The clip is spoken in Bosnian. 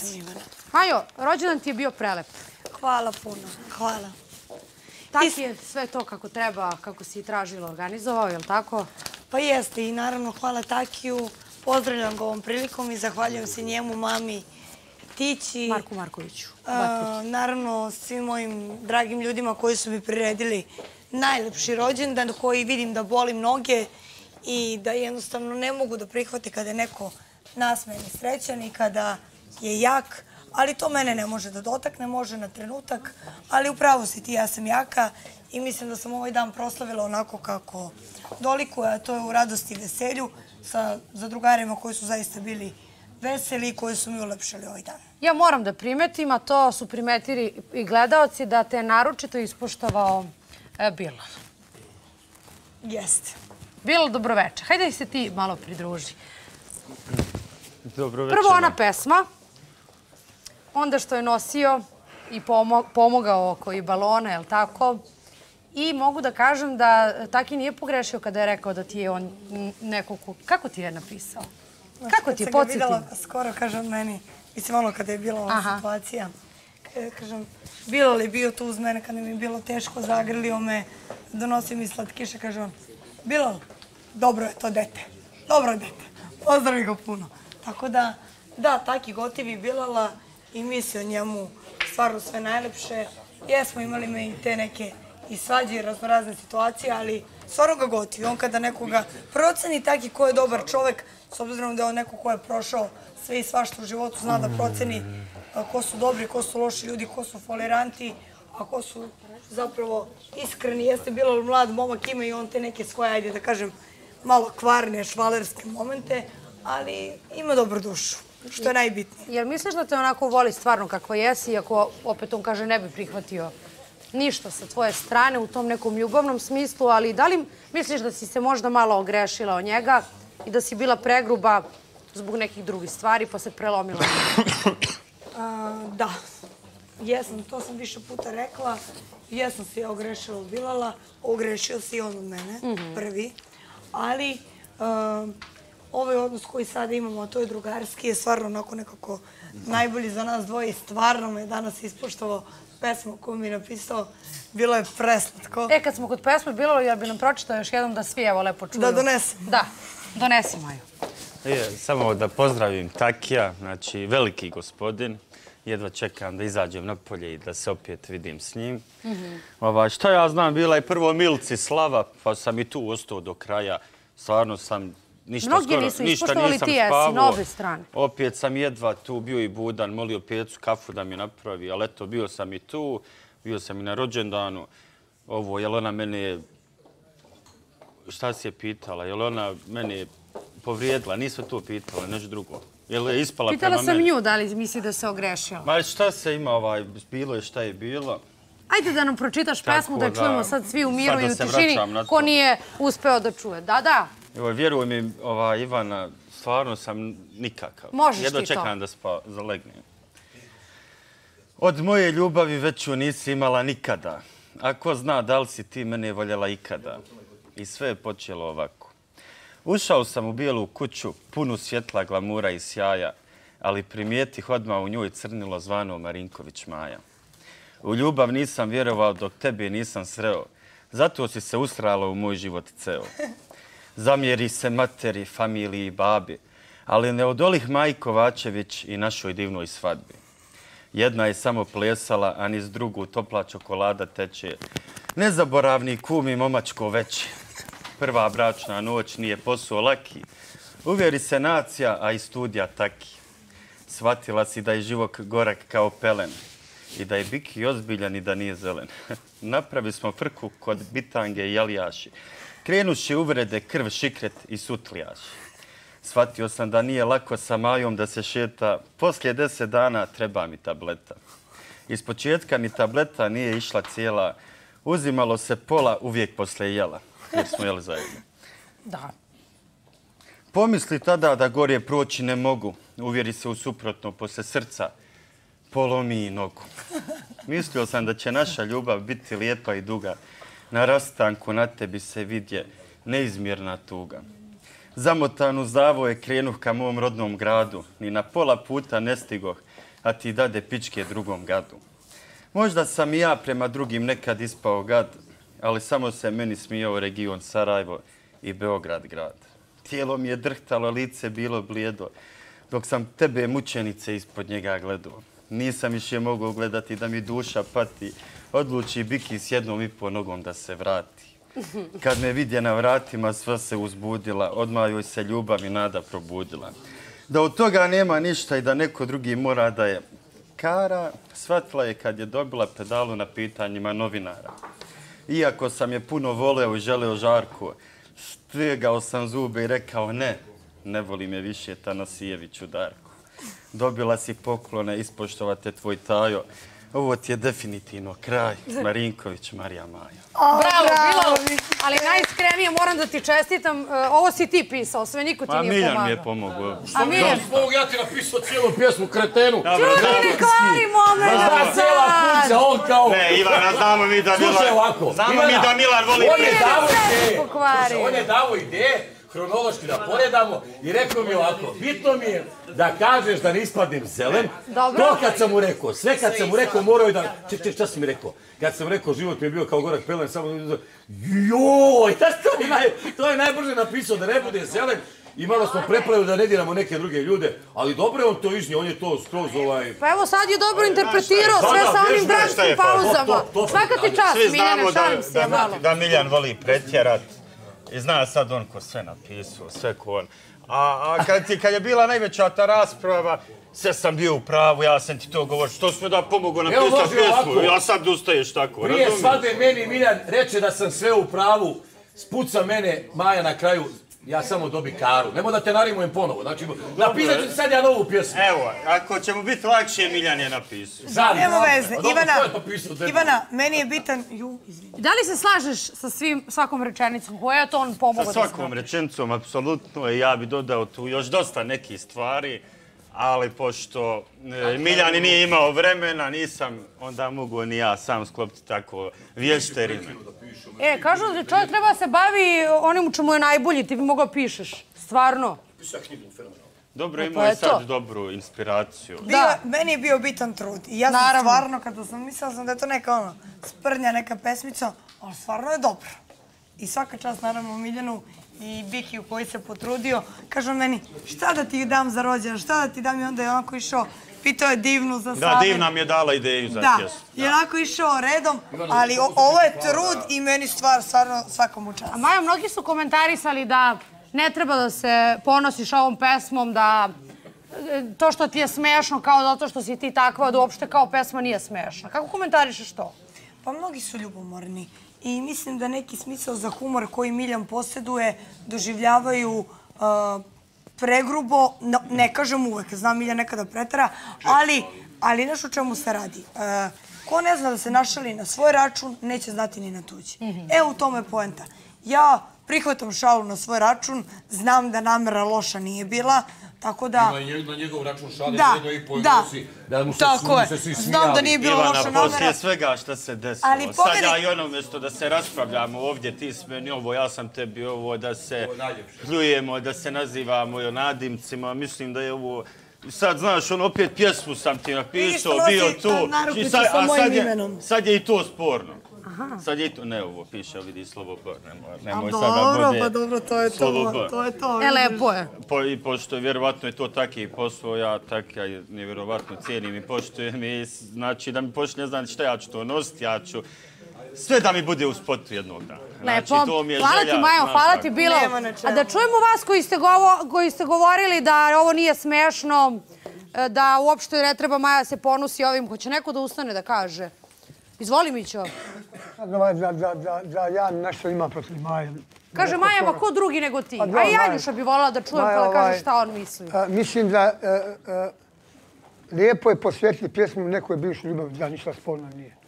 sam Ivana. Majo, rođendan ti je bio prelep. Hvala puno, hvala. Taki je sve to kako treba, kako si i tražila, organizovao, je li tako? Pa jeste i naravno hvala Takiju. Pozdravljam ga ovom prilikom i zahvaljujem se njemu, mami, Tići. Marku Markoviću. Naravno svim mojim dragim ljudima koji su mi priredili najlepši rođendan, koji vidim da boli mnoge i da jednostavno ne mogu da prihvate kada je neko nasmejan i srećan i kada je jak, ali to mene ne može da dotakne, može na trenutak, ali upravo si ti, ja sam jaka i mislim da sam ovaj dan proslavila onako kako dolikuje, a to je u radosti i veselju sa zadrugarima koji su zaista bili veseli i koji su mi ulepšali ovaj dan. Ja moram da primetim, a to su primetili i gledaoci, da te je naročito ispoštovao Bilal. Jeste. Bilal, dobroveče. Hajde se ti malo pridruži. Dobroveče. Prvo ona pesma, onda što je nosio i pomogao oko i balona, je li tako? I mogu da kažem da Taki nije pogrešio kada je rekao da ti je on neko ko... Kako ti je napisao? Kako ti je, podsjeti? Kad sam ga videla skoro, kažem meni, mislim ono kada je bila ova situacija, kažem, Bilal je bio tu uz mene kada mi je bilo teško, zagrlio me, donosio mi slatkiše, kažem, Bilal, dobro je to dete, dobro dete, pozdravi ga puno. Tako da, da, Taki gotivi Bilala i misli o njemu stvarno sve najlepše. Jesmo imali me i te neke i svađe i raznorazne situacije, ali stvarno ga gotivi. On kada nekoga proceni Taki ko je dobar čovek, s obzirom da je on neko ko je prošao sve i svašta u životu, zna da proceni ko su dobri, ko su loši ljudi, ko su foliranti, a ko su zapravo iskreni. Jeste Bilal mlad momak, ima i on te neke svoje, ajde da kažem, malo kvarne, švalerske momente, ali ima dobru dušu, što je najbitnije. Jer misliš da te onako voli stvarno kakva jesi, iako opet on kaže ne bi prihvatio ništa sa tvoje strane u tom nekom ljubavnom smislu, ali da li misliš da si se možda malo ogrešila o njega i da si bila pregruba zbog nekih drugih stvari pa se prelomila? Da, jesam, to sam više puta rekla. Jesam se ja ogrešila od Bilala, ogrešio se i on od mene, prvi. Ali ovaj odnos koji sada imamo, a to je drugarski, je stvarno onako nekako najbolji za nas dvoje i stvarno me danas ispoštovao pesmu koju mi je napisao. Bilo je preslatko. Kad smo kod pesme Bilala, ja bi nam pročitao još jednom da svi evo lepo čuju. Da donesem. Da, donesi Maju. Samo da pozdravim Takija, znači veliki gospodin. Jedva čekam da izađem napolje i da se opet vidim s njim. Šta ja znam, bila je prvo Milici slava, pa sam i tu ostao do kraja. Stvarno sam mnogi nisu ispoštovali, ti jesi na obe strane. Opet sam jedva tu bio i budan, molio Pecu kafu da mi napravi, ali eto, bio sam i tu, bio sam i na rođendanu. Ovo, jel ona mene, šta si je pitala, jel ona mene povrijedila, nisam to pitala, nešto drugo. Jel je ispala prema meni? Pitala sam nju da li misli da se ogrešila. Ma šta se ima, bilo je šta je bilo. Ajde da nam pročitaš pesmu, da čujemo sad svi u miru i u tišini, ko nije uspeo da čuje. Da. Vjeruj mi, Ivana, stvarno sam nikakav. Možeš ti to. Jedno čekam da zalegnem. Od moje ljubavi veću nisi imala nikada. A ko zna da li si ti mene voljela ikada. I sve je počelo ovako. Ušao sam u bijelu kuću, punu svjetla, glamura i sjaja, ali primijetih odmah u njoj crnilo zvano Marinković Maja. U ljubav nisam vjerovao dok tebe nisam sreo, zato si se usrala u moj život ceo. Zamjeri se materi, familiji i babi, ali ne odolih Maji Kovačević i našoj divnoj svadbi. Jedna je samo plesala, a niz drugu topla čokolada teče. Nezaboravni kum i momačko veće. Prva bračna noć nije posao laki. Uvjeri se nacija, a i studija taki. Shvatila si da je život gorak kao pelen i da je biki ozbiljan i da nije zelen. Napravi smo frku kod bitange i jaljaši. Krenuši uvrede, krv, šikret i sutljaši. Shvatio sam da nije lako sa Majom da se šeta. Poslije 10 dana treba mi tableta. Iz početka ni tableta nije išla cijela. Uzimalo se pola uvijek posle jela. Jer smo jeli zajedno. Da. Pomisli tada da gorje proći ne mogu. Uvjeri se u suprotno, posle srca polomi i nogu. Mislio sam da će naša ljubav biti lijepa i duga. Na rastanku na tebi se vidje neizmjerna tuga. Zamotan u zavoje krenuh ka mom rodnom gradu. Ni na pola puta ne stigoh. a ti dade pičke drugom gadu. Možda sam i ja prema drugim nekad ispao gad, ali samo se meni smijao region Sarajevo i Beograd grad. Tijelo mi je drhtalo, lice bilo blijedo, dok sam tebe mučenice ispod njega gledao. Nisam više mogao gledati da mi duša pati, odluči Biki s 1,5 nogom da se vrati. Kad me vidje na vratima, sva se uzbudila, odmah joj se ljubav i nada probudila. Da od toga nema ništa i da neko drugi mora da je kara, shvatila je kad je dobila pedalu na pitanjima novinara. Iako sam je puno voleo i želeo žarku, stegao sam zube i rekao ne volim je više Tanasijeviću Darku. Dobila si poklone, ispoštovate tvoj tajo. Ovo ti je definitivno kraj. Marinković, Marija Maja. Bravo, Bilal. Ali najiskrenije moram da ti čestitam. Ovo si ti pisao, sve niko ti nije pomagao. Miljan mi je pomogao. A Miljan? Ja ti napisao cijelu pjesmu Kretenu. Čuveni kvari moment! Zna cijela kuća, on kao... Ne, Ivana, znamo mi da Milan... Slušaj ovako. Znamo mi da Milan voli... On je davo ideje, hronološki da poredamo i rekao mi ovako, bitno mi je da kažeš da ne ispadnem zelen. To kad sam mu rekao, sve kad sam mu rekao morao je da... Ček, šta si mi rekao? Kad sam rekao život mi je bio kao gorak pelen, samo... Joj, to je najbrže napisao da ne bude zelen. I malo smo preplavili da ne diramo neke druge ljude, ali dobro je on to iznio, on je to skroz Pa evo sad je dobro interpretirao sve sa onim dramskim pauzama. Svaka ti čast, Miljane, šalim se malo. Da Miljan voli pretjerat i zna sad on ko sve napisao, sve ko on. A kad je bila najveća ta rasprava, sve sam bio u pravu, ja sam ti to govorio, što smo da pomogu napisati pjesmu, ja sad ustaješ tako, prije svadbe meni Miljan reče da sam sve u pravu, spuca mene Maja na kraju, ja samo dobi karu. Nemo da te narimujem ponovo. Znači, napisat ću sad ja novu pjesmu. Evo, ako će mu biti lakše, Miljan je napisao. Nemo veze. Ivana, meni je bitan... Da li se slažeš sa svakom rečenicom? Koja je to on pomogao da sa svakom rečenicom, apsolutno. Ja bi dodao tu još dosta nekih stvari, ali pošto Miljan nije imao vremena, nisam onda mogu ni ja sam sklopiti tako vješte rime. Kažu da čovjek treba da se bavi onim u čemu je najbolji, ti bi mogao pišeš. Stvarno. Dobro, imao je sad dobru inspiraciju. Meni je bio bitan trud. I ja sam stvarno, kada sam mislila da je to neka sprdnja, neka pesmica, ali stvarno je dobro. I svaka čast, naravno, Miljanu i Bikiju koji se potrudio. Kažu meni, šta da ti dam za rođendan, šta da ti dam, i onda je onako išao, pitao je Divnu za savjet. Da, Divna mi je dala ideju za pjesmu. Da, i onako išao redom, ali ovo je trud i meni stvarno svakom u čast. A Maja, mnogi su komentarisali da ne treba da se ponosiš ovom pesmom, da to što ti je smešno kao zato što si ti takva, da uopšte kao pesma nije smešna. Kako komentarišeš to? Pa mnogi su ljubomorni. I mislim da neki smisao za humor koji Miljan posjeduje doživljavaju pregrubo, ne kažem uvek, znam Miljan nekada pretera, ali znaš o čemu se radi. Ko ne zna da se našali na svoj račun, neće znati ni na tuđi. U tome je poenta. Ja prihvatam šalu na svoj račun, znam da namera loša nije bila, tako da... Ima na njegov račun šali, jedno i pojnosi, da mu se svi smijali. Znam da nije bilo loša namera. Ivana, poslije svega što se desilo, sad ja i ono mjesto da se raspravljamo ovdje, ti s meni ovo, ja sam tebi ovo, da se pljujemo, da se nazivamo nadimcima, mislim da je ovo... Sad, znaš, opet pjesmu sam ti napisao, bio tu, sad je i to sporno. Sad je i to, ne ovo piše, vidi slovo B, nemoj sada bude. Dobro, to je to. Lepo je. I pošto vjerovatno je to taki posao, ja tako nevjerovatno cijenim i poštujem i znači da mi pošli ne znam šta ja ću to nositi, ja ću sve da mi bude u spotu jednog dana. Lepo, hvala ti Majo, hvala ti Bilo. A da čujemo vas koji ste govorili da ovo nije smešno, da uopšte ne treba Maja se ponosi ovim, hoće neko da ustane da kaže. Izvoli, Mićo. Da ja nešto imam protiv Maje. Kaže Maja, ma ko drugi nego ti? A i Janjuša bi volila da čujem pa da kaže šta on misli. Mislim da lijepo je posvetiti pjesmu nekoj bivšoj ljubavi, da ništa sporno nije.